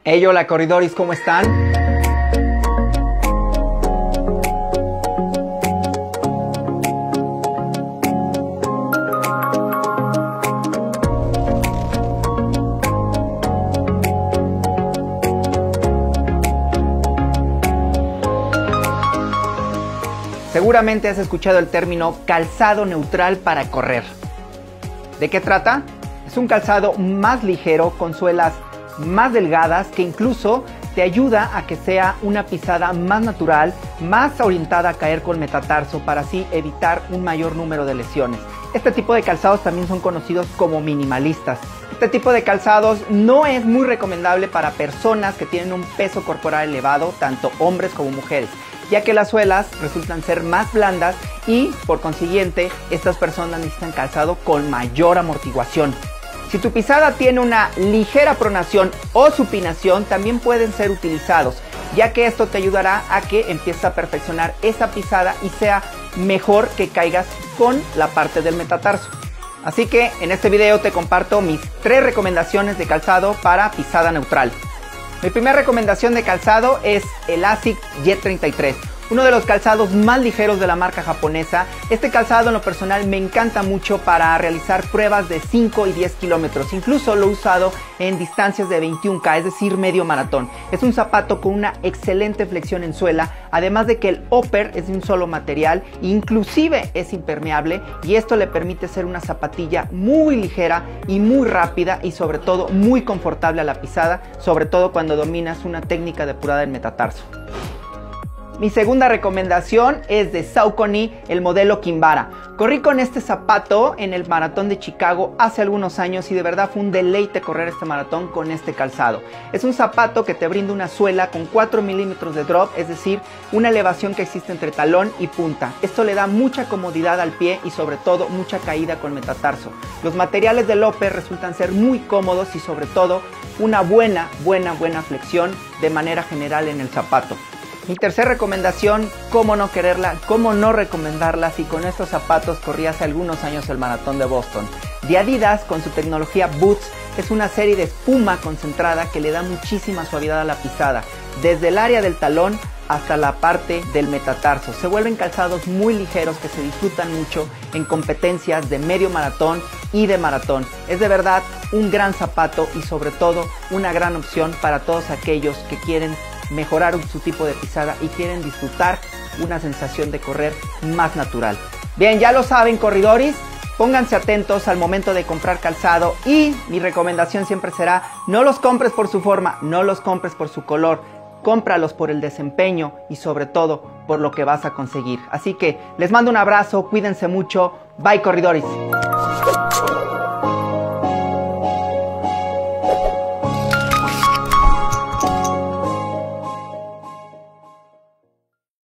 Hey, hola corredores, ¿cómo están? Seguramente has escuchado el término calzado neutral para correr. ¿De qué trata? Es un calzado más ligero con suelas más delgadas que incluso te ayuda a que sea una pisada más natural, más orientada a caer con metatarso para así evitar un mayor número de lesiones. Este tipo de calzados también son conocidos como minimalistas. Este tipo de calzados no es muy recomendable para personas que tienen un peso corporal elevado, tanto hombres como mujeres, ya que las suelas resultan ser más blandas y por consiguiente estas personas necesitan calzado con mayor amortiguación. Si tu pisada tiene una ligera pronación o supinación, también pueden ser utilizados, ya que esto te ayudará a que empieces a perfeccionar esa pisada y sea mejor que caigas con la parte del metatarso. Así que en este video te comparto mis 3 recomendaciones de calzado para pisada neutral. Mi primera recomendación de calzado es el ASICS Jet 33, uno de los calzados más ligeros de la marca japonesa. Este calzado en lo personal me encanta mucho para realizar pruebas de 5 y 10 kilómetros, incluso lo he usado en distancias de 21K, es decir, medio maratón. Es un zapato con una excelente flexión en suela, además de que el upper es de un solo material, inclusive es impermeable, y esto le permite ser una zapatilla muy ligera y muy rápida y sobre todo muy confortable a la pisada, sobre todo cuando dominas una técnica depurada del metatarso. Mi segunda recomendación es de Saucony, el modelo Kinvara. Corrí con este zapato en el maratón de Chicago hace algunos años y de verdad fue un deleite correr este maratón con este calzado. Es un zapato que te brinda una suela con 4 milímetros de drop, es decir, una elevación que existe entre talón y punta. Esto le da mucha comodidad al pie y sobre todo mucha caída con metatarso. Los materiales del upper resultan ser muy cómodos y sobre todo una buena flexión de manera general en el zapato. Mi tercera recomendación, cómo no quererla, cómo no recomendarla si con estos zapatos corrí hace algunos años el maratón de Boston. De Adidas, con su tecnología Boots, es una serie de espuma concentrada que le da muchísima suavidad a la pisada, desde el área del talón hasta la parte del metatarso. Se vuelven calzados muy ligeros que se disfrutan mucho en competencias de medio maratón y de maratón. Es de verdad un gran zapato y sobre todo una gran opción para todos aquellos que quieren mejorar su tipo de pisada y quieren disfrutar una sensación de correr más natural. Bien, ya lo saben corredores, pónganse atentos al momento de comprar calzado y mi recomendación siempre será: no los compres por su forma, no los compres por su color, cómpralos por el desempeño y sobre todo por lo que vas a conseguir. Así que les mando un abrazo, cuídense mucho, bye corredores.